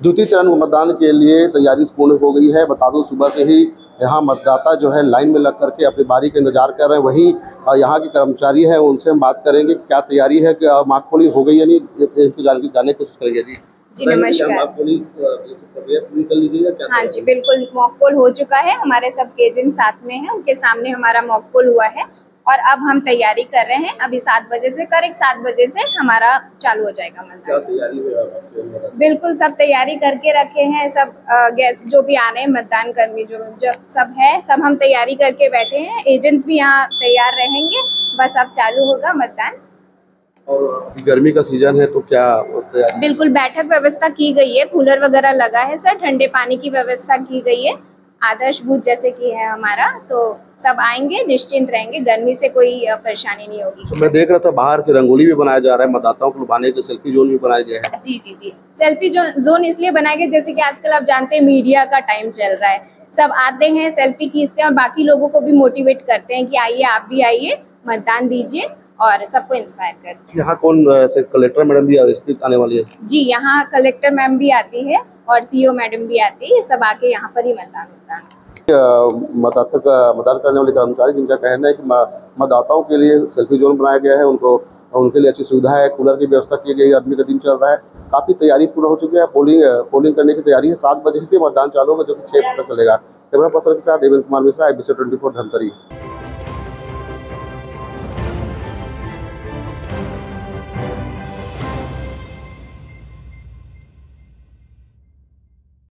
द्वितीय चरण मतदान के लिए तैयारी पूर्ण हो गई है। बता दूं, सुबह से ही यहाँ मतदाता जो है लाइन में लग करके अपनी बारी का इंतजार कर रहे हैं। वहीं यहाँ के कर्मचारी हैं, उनसे हम बात करेंगे कि क्या तैयारी है, कि मॉक पोलिंग हो गई या नहीं, इनकी जानने की कोशिश करेंगे। जी नमस्कार। मॉक पोलिंग पूरी कर ली गई है क्या? हाँ जी, बिल्कुल मॉक पोल हो चुका है। हमारे सब एजेंट साथ में हैं, उनके सामने हमारा मॉक पोल हुआ है और अब हम तैयारी कर रहे हैं। अभी 7 बजे से करेक्ट 7 बजे से हमारा चालू हो जाएगा मतदान। क्या तैयारी है? बिल्कुल सब तैयारी करके रखे हैं। सब गेस्ट जो भी आ रहे हैं, मतदान कर्मी जो सब है, सब हम तैयारी करके बैठे हैं। एजेंट्स भी यहाँ तैयार रहेंगे। बस अब चालू होगा मतदान। और गर्मी का सीजन है तो क्या तैयारी? बिल्कुल बैठक व्यवस्था की गई है, कूलर वगैरह लगा है सर, ठंडे पानी की व्यवस्था की गई है, आदर्श बूथ जैसे कि है हमारा। तो सब आएंगे, निश्चिंत रहेंगे, गर्मी से कोई परेशानी नहीं होगी। तो मैं देख रहा था बाहर की रंगोली भी बनाया जा रहा है, मतदाताओं को लुभाने के सेल्फी जोन भी बनाया गया है। जी सेल्फी जोन इसलिए बनाया गया, जैसे कि आजकल आप जानते हैं मीडिया का टाइम चल रहा है, सब आते हैं, सेल्फी खींचते हैं और बाकी लोगों को भी मोटिवेट करते हैं कि आइए, आप भी आइए, मतदान दीजिए और सबको इंस्पायर करते हैं। यहाँ कौन कलेक्टर मैडम भी आने वाली है? जी, यहाँ कलेक्टर मैम भी आती है और सीओ मैडम भी आती है। सब आके यहाँ पर ही मतदान होता है। मतदान करने वाले कर्मचारी, जिनका कहना है कि मतदाताओं के लिए सेल्फी जोन बनाया गया है, उनके लिए अच्छी सुविधा है, कूलर की व्यवस्था की गई है। आदमी का दिन चल रहा है, काफ़ी तैयारी पूर्ण हो चुकी है। पोलिंग करने की तैयारी है। 7 बजे से मतदान चालू होगा, जो कि 6 बजे तक चलेगा। कैमरा पर्सन के साथ देवेंद्र कुमार मिश्रा, IBC 24 धमतरी।